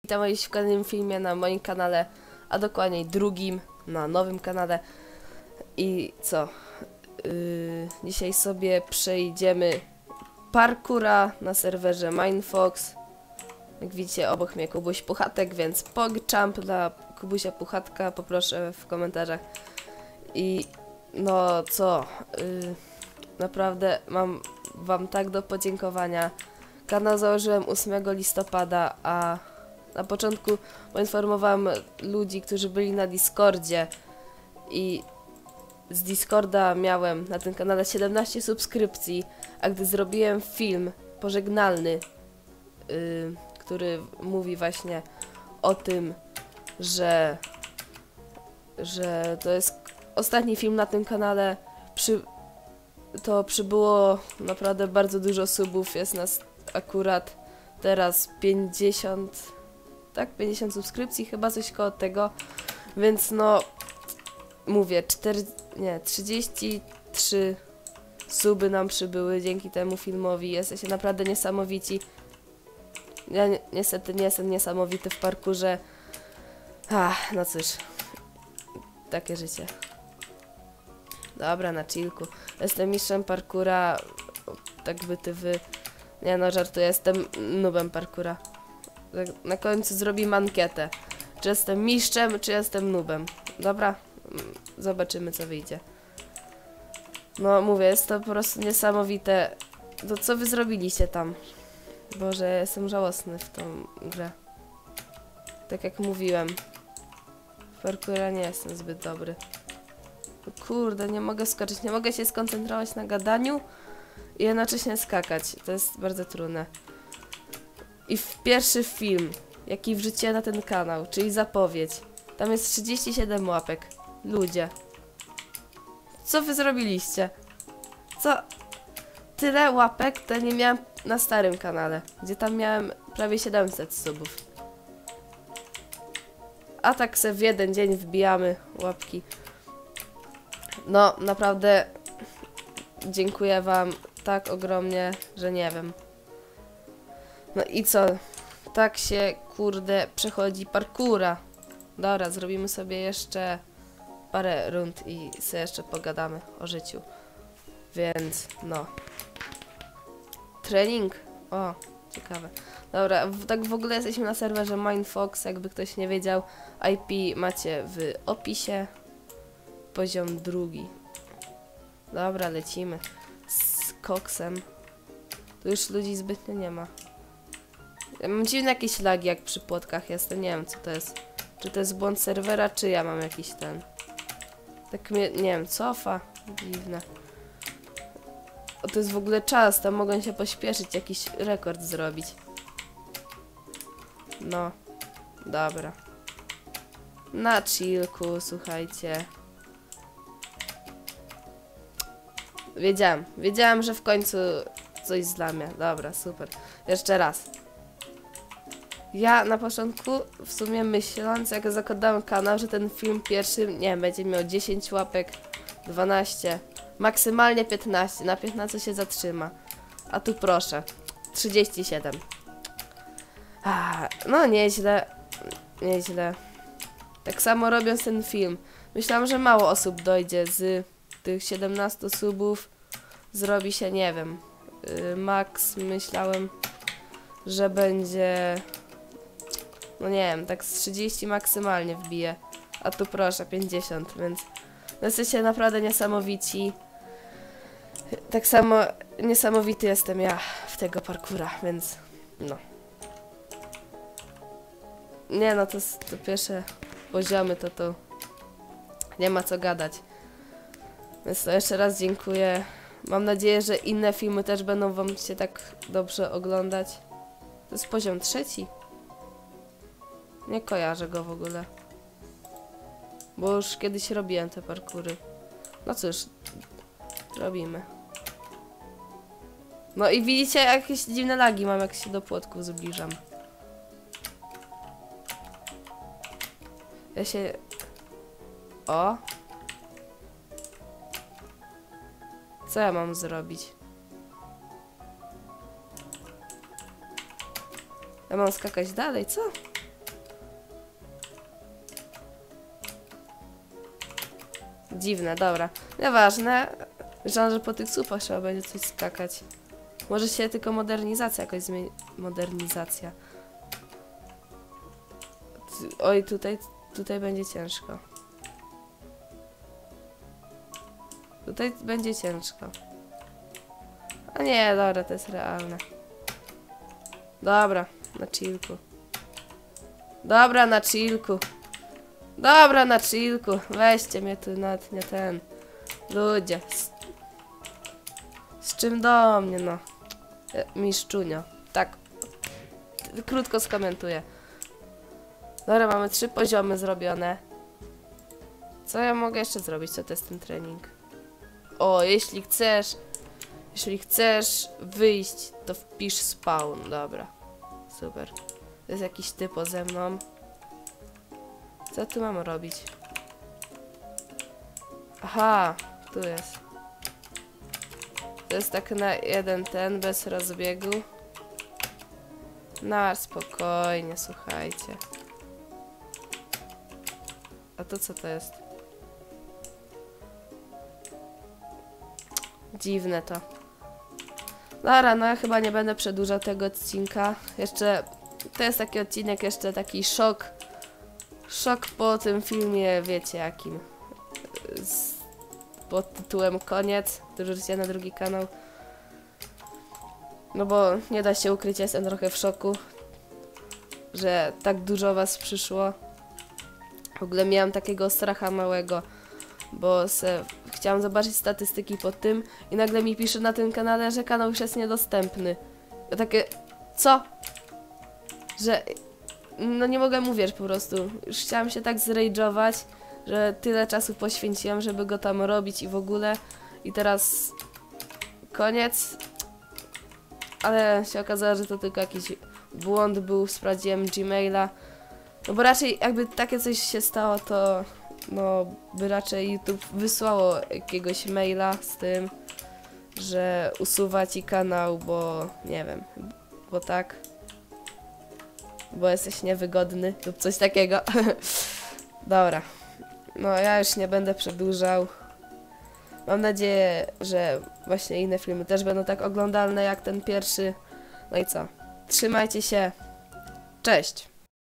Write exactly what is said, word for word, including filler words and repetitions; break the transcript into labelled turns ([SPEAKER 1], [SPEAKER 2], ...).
[SPEAKER 1] Witam w kolejnym filmie na moim kanale, a dokładniej drugim na nowym kanale. I co? Yy, dzisiaj sobie przejdziemy parkura na serwerze Minefox. Jak widzicie, obok mnie Kubuś Puchatek, więc pogchamp dla Kubusia Puchatka poproszę w komentarzach. I no co? Yy, naprawdę mam wam tak do podziękowania. Kanał założyłem ósmego listopada, a na początku poinformowałem ludzi, którzy byli na Discordzie i z Discorda miałem na tym kanale siedemnaście subskrypcji, a gdy zrobiłem film pożegnalny, yy, który mówi właśnie o tym, że, że to jest ostatni film na tym kanale, przy, to przybyło naprawdę bardzo dużo subów, jest nas akurat teraz pięćdziesiąt, tak, pięćdziesiąt subskrypcji, chyba coś koło tego, więc no, mówię, cztery, nie, trzydzieści trzy suby nam przybyły dzięki temu filmowi, jesteście naprawdę niesamowici. Ja ni niestety nie jestem niesamowity w parkurze, ach, no cóż, takie życie. Dobra, na chillku. Jestem mistrzem parkura, tak by ty wy... Nie no, żartuję, jestem nubem parkura. Na końcu zrobimy ankietę. Czy jestem mistrzem, czy jestem nubem. Dobra? Zobaczymy, co wyjdzie. No, mówię, jest to po prostu niesamowite. To co wy zrobiliście tam? Boże, jestem żałosny w tą grę. Tak jak mówiłem. W parkura nie jestem zbyt dobry. Kurde, nie mogę skoczyć, nie mogę się skoncentrować na gadaniu i jednocześnie skakać. To jest bardzo trudne. I w pierwszy film, jaki wrzuciłem na ten kanał, czyli zapowiedź, tam jest trzydzieści siedem łapek. Ludzie. Co wy zrobiliście? Co? Tyle łapek to nie miałem na starym kanale, gdzie tam miałem prawie siedemset subów. A tak se w jeden dzień wbijamy łapki. No, naprawdę dziękuję wam tak ogromnie, że nie wiem. No i co? Tak się, kurde, przechodzi parkura. Dobra, zrobimy sobie jeszcze parę rund i sobie jeszcze pogadamy o życiu. Więc, no. Trening. O, ciekawe. Dobra, w, tak w ogóle jesteśmy na serwerze Minefox, jakby ktoś nie wiedział. I P macie w opisie. Poziom drugi. Dobra, lecimy. Z koksem. Tu już ludzi zbytnio nie ma. Ja mam dziwne jakieś lagi, jak przy płotkach jestem. Nie wiem, co to jest. Czy to jest błąd serwera, czy ja mam jakiś ten... Tak mnie, nie wiem, cofa. Dziwne. O, to jest w ogóle czas. Tam mogą się pośpieszyć, jakiś rekord zrobić. No. Dobra. Na chillku, słuchajcie. Wiedziałem, wiedziałem, że w końcu coś zlamie. Dobra, super. Jeszcze raz. Ja na początku w sumie myśląc, jak zakładałem kanał, że ten film pierwszy, nie wiem, będzie miał dziesięć łapek, dwanaście, maksymalnie piętnaście, na piętnaście się zatrzyma. A tu proszę, trzydzieści siedem. Ah, no nieźle, nieźle. Tak samo robiąc ten film. Myślałam, że mało osób dojdzie z tych siedemnastu subów. Zrobi się, nie wiem, yy, max myślałem, że będzie, no nie wiem, tak z trzydzieści maksymalnie wbije. A tu proszę, pięćdziesiąt, więc no jesteście naprawdę niesamowici. Tak samo niesamowity jestem ja w tego parkura, więc no. Nie no, to, to pierwsze poziomy, to to nie ma co gadać. Więc to jeszcze raz dziękuję. Mam nadzieję, że inne filmy też będą wam się tak dobrze oglądać. To jest poziom trzeci. Nie kojarzę go w ogóle. Bo już kiedyś robiłem te parkury. No cóż, robimy. No i widzicie, jakieś dziwne lagi mam, jak się do płotków zbliżam. Ja się... O! Co ja mam zrobić? Ja mam skakać dalej, co? Dziwne, dobra. Nieważne. Myślałam, że po tych słupach trzeba będzie coś skakać. Może się tylko modernizacja jakoś zmieni... Modernizacja. T- Oj, tutaj, tutaj będzie ciężko. Tutaj będzie ciężko. A nie, dobra, to jest realne. Dobra, na chillku. Dobra, na chillku. Dobra, na chillku. Weźcie mnie tu nawet nie ten. Ludzie. Z, z czym do mnie, no. E, Miszczunio. Tak. T- Krótko skomentuję. Dobra, mamy trzy poziomy zrobione. Co ja mogę jeszcze zrobić? Co to jest ten trening? O, jeśli chcesz... Jeśli chcesz wyjść, to wpisz spawn. Dobra. Super. To jest jakiś typo ze mną. Co tu mam robić? Aha, tu jest. To jest tak na jeden ten, bez rozbiegu. No, spokojnie, słuchajcie. A to co to jest? Dziwne to. Dobra, no ja chyba nie będę przedłużał tego odcinka. Jeszcze, to jest taki odcinek, jeszcze taki szok. Szok po tym filmie, wiecie jakim. Z, pod tytułem Koniec. Dorzućcie na drugi kanał. No bo nie da się ukryć, jestem trochę w szoku, że tak dużo was przyszło. W ogóle miałam takiego stracha małego, bo se chciałam zobaczyć statystyki pod tym i nagle mi pisze na tym kanale, że kanał już jest niedostępny. Ja takie, co? Że, no nie mogę uwierzyć po prostu. Już chciałam się tak zrage'ować, że tyle czasu poświęciłam, żeby go tam robić i w ogóle. I teraz koniec. Ale się okazało, że to tylko jakiś błąd był, sprawdziłem Gmaila. No bo raczej jakby takie coś się stało, to no by raczej YouTube wysłało jakiegoś maila z tym, że usuwa ci kanał, bo nie wiem, bo tak, bo jesteś niewygodny lub coś takiego. Dobra, no ja już nie będę przedłużał. Mam nadzieję, że właśnie inne filmy też będą tak oglądalne jak ten pierwszy. No i co? Trzymajcie się. Cześć!